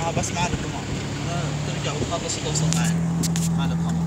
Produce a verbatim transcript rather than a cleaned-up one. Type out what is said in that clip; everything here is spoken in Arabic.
اه بس ما عليك ضمان. ترجع وتخلص وتوصل معي، ما عليك ضمان.